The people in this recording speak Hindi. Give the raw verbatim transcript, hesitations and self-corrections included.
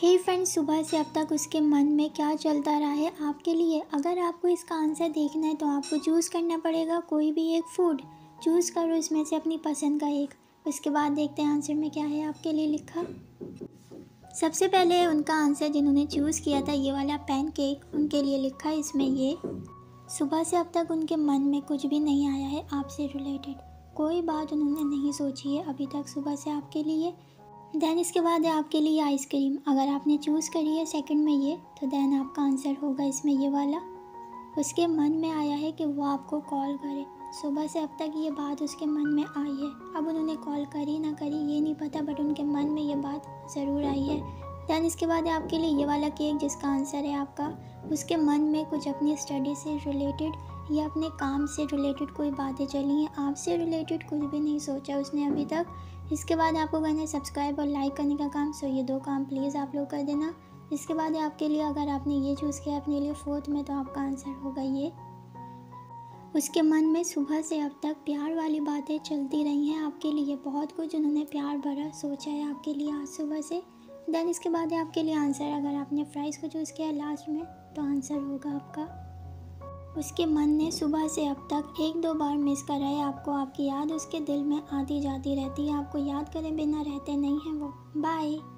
हे फ्रेंड्स, सुबह से अब तक उसके मन में क्या चलता रहा है आपके लिए। अगर आपको इसका आंसर देखना है तो आपको चूज़ करना पड़ेगा कोई भी एक फूड। चूज़ करो इसमें से अपनी पसंद का एक। उसके बाद देखते हैं आंसर में क्या है आपके लिए लिखा। सबसे पहले उनका आंसर जिन्होंने चूज़ किया था ये वाला पैनकेक, उनके लिए लिखा है इसमें ये। सुबह से अब तक उनके मन में कुछ भी नहीं आया है आपसे रिलेटेड, कोई बात उन्होंने नहीं सोची है अभी तक सुबह से आपके लिए। देन इसके बाद है आपके लिए आइसक्रीम। अगर आपने चूज़ करी है सेकंड में ये, तो देन आपका आंसर होगा इसमें ये वाला। उसके मन में आया है कि वो आपको कॉल करे। सुबह से अब तक ये बात उसके मन में आई है। अब उन्होंने कॉल करी ना करी ये नहीं पता, बट उनके मन में ये बात ज़रूर आई है। देन इसके बाद है आपके लिए ये वाला केक जिसका आंसर है आपका। उसके मन में कुछ अपनी स्टडी से रिलेटेड या अपने काम से रिलेटेड कोई बातें चली हैं, आपसे रिलेटेड कुछ भी नहीं सोचा उसने अभी तक। इसके बाद आपको करना है सब्सक्राइब और लाइक करने का काम। सो ये दो काम प्लीज़ आप लोग कर देना। इसके बाद है आपके लिए, अगर आपने ये चूज़ किया अपने लिए फोर्थ में, तो आपका आंसर होगा ये। उसके मन में सुबह से अब तक प्यार वाली बातें चलती रही हैं आपके लिए, बहुत कुछ उन्होंने प्यार भरा सोचा है आपके लिए आज सुबह से। देन इसके बाद है आपके लिए आंसर। अगर आपने फ्राइज़ को चूज़ किया लास्ट में तो आंसर होगा आपका। उसके मन ने सुबह से अब तक एक दो बार मिस करा है आपको। आपकी याद उसके दिल में आती जाती रहती है, आपको याद करे बिना रहते नहीं हैं वो। बाय।